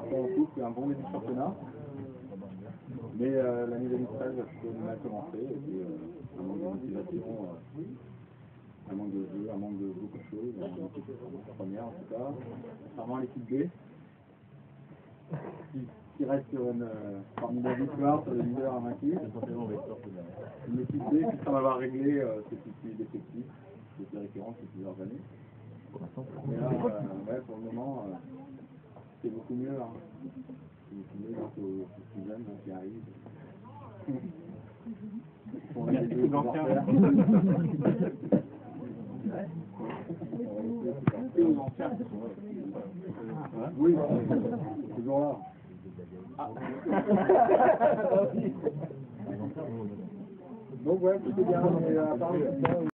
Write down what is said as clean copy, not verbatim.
on trouve qu'il y a un bon début de championnat. Mais l'année 2013 a plutôt mal commencé. Et puis, un manque de motivation, un manque de jeu, un manque de beaucoup de choses. La première en tout cas. Contrairement à l'équipe B. Qui reste sur une formidable victoire sur le leader invaincu. Une équipe B qui semble avoir réglé ce souci d'effectifs, c'était récurrent depuis plusieurs années. Mais là, ouais, pour le moment, c'est beaucoup mieux. Hein. C'est beaucoup mieux grâce aux plus jeunes qui arrivent. On a des oui, c'est toujours là. Ah. Donc ouais, c'était bien, mais à part